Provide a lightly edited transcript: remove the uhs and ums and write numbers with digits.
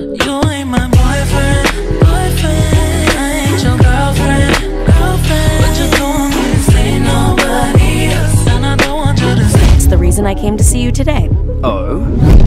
You ain't my boyfriend, I ain't your girlfriend, but you don't want me to say nobody else, and I don't want you to say. It's the reason I came to see you today. Oh?